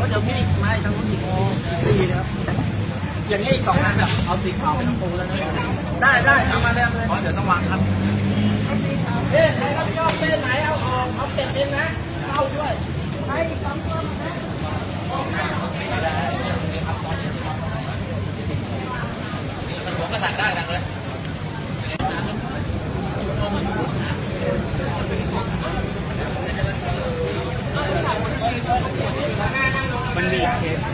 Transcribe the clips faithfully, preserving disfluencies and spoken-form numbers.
ก็จะมีไม้ทั้งหมดอีกสี่นะครับอย่างนี้สองอันแบบเอาสีขาวไปทั้งปูแล้วนะได้ได้เอามาแล้วเลยเดี๋ยวต้องวางครับเอ๊ะไหนรับยอดเส้นไหนเอาออกเอาเป็ดเองนะเอาด้วยใช้สองตัวนะผมก็สั่งได้ดังเลยมันมีเคส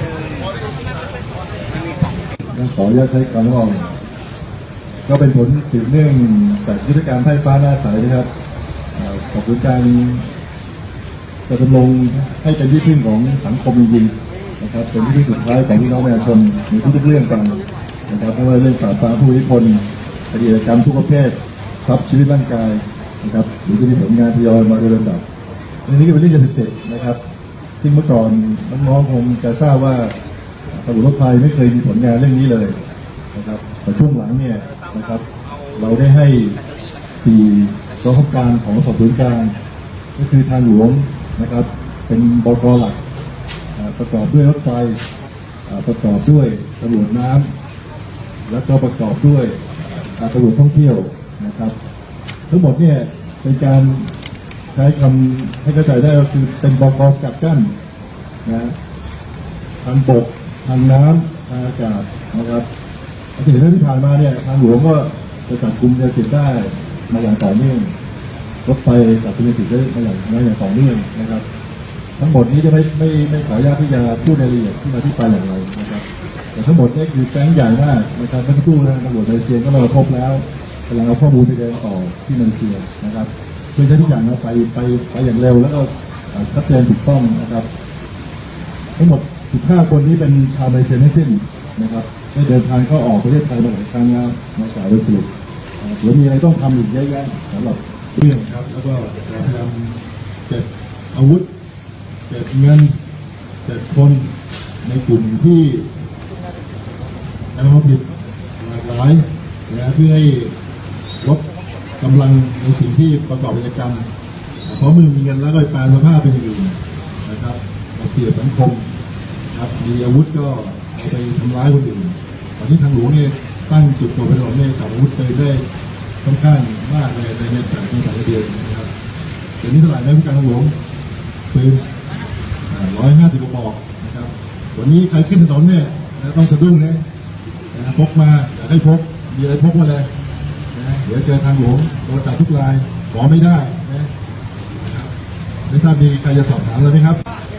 ขออนุญาตใช้คำว่าก็เป็นผลสืบเนื่องจากยุทธการไฟฟ้าหน้าใสนะครับขอบคุณการจะดำรงให้เป็นที่พึ่งของสังคมจริงๆนะครับเป็นที่พึ่งสุดท้ายของพี่น้องประชาชนในทุกๆเรื่องกันนะครับไม่ว่าเรื่องปราบปรามผู้อิทธิพลคดีกรรมทุกประเภททรัพย์ชีวิตร่างกายนะครับหรือที่มีผลงานทยอยมาโดยลำดับอันนี้ก็เป็นเรื่องยาเสพติดนะครับซึ่งเมื่อก่อนน้องๆคงจะทราบว่าตำรวจรถไฟไม่เคยมีผลงานเรื่องนี้เลยนะครับแต่ช่วงหลังเนี่ยนะครับเราได้ให้สี่กองบังคับการของสอบสวนกลางก็คือทางหลวงนะครับเป็นบก.หลักประกอบด้วยรถไฟประกอบด้วยตำรวจน้ำและก็ประกอบด้วยตำรวจท่องเที่ยวนะครับทั้งหมดเนี่ยเป็นการใช้คำให้เข้าใจได้ก็คือเป็นบก.กักกั้นนะทางบกทางน้ำทางอากาศนะครับสิ่งที่ผ่านมาเนี่ยทางหลวงก็จะจับกุมยาเสพติดได้มาอย่างต่อเนื่องรถไฟจับกุมยาเสพติดได้มาอย่างมาอย่างต่อเนื่องนะครับทั้งหมดนี้จะไม่ไม่ไม่ขออนุญาตที่จะพูดรายละเอียดที่มาที่ไปอย่างไรนะครับแต่ทั้งหมดนี้คือแก๊งใหญ่มากนะครับไม่ต้องพูดนะตำรวจมาเลเซียก็มาพบแล้วกำลังเอาข้อมูลไปเดินต่อที่มาเลเซียนะครับเพื่อให้ทุกอย่างเราไปไปไปอย่างเร็วแล้วก็ชัดเจนถูกต้องนะครับทั้งหมดสิบห้าคนนี้เป็นชาวมาเลเซียทั้งสิ้นนะครับได้เดินทางเข้าออกประเทศไทยมาหลายครั้งแล้วมาจากโดยสรุปเดี๋ยวมีอะไรต้องทำอีกเยอะแยะสำหรับเรื่องครับแล้วก็พยายามเก็บอาวุธเก็บเงินเก็บคนในกลุ่มที่ทำความผิดหลากหลายนะเพื่อให้ลดกำลังในสิ่งที่ประกอบกิจกรรมเพราะมือมีเงินแล้วก็แปลสภาพเป็นอย่างอื่นนะครับมาเสียสังคมครับมีอาวุธก็เอาไปทำร้ายคนอื่นตอนนี้ทางหลวงเนี่ยตั้งจุดตรวจถนนเนี่ยจับอาวุธไปได้ค่อนข้างมากเลยในในแต่ในแต่ละเดือนนะครับเดี๋ยวนี้เท่าไหร่นะผู้การทางหลวงปืนร้อยห้าสิบกระบอกนะครับวันนี้ใครขึ้นถนนเนี่ยต้องสะดุ้งนะพกมาอย่าได้พกมีอะไรพกมาเลยนะเดี๋ยวเจอทางหลวงโดนจับทุกรายขอไม่ได้นะไม่ทราบมีใครจะสอบถามเลยไหมครับ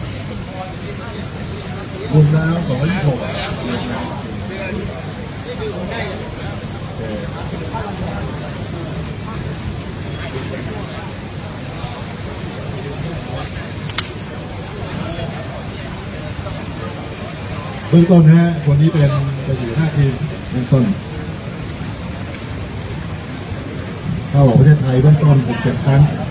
รวมแล้วสองร้อยยี่สิบหกเบื้องต้นฮะคนนี้เป็นเป็นอยู่ห้าทีมเบื้องต้นเข้าออกประเทศไทยเบื้องต้นหกเจ็ดครั้ง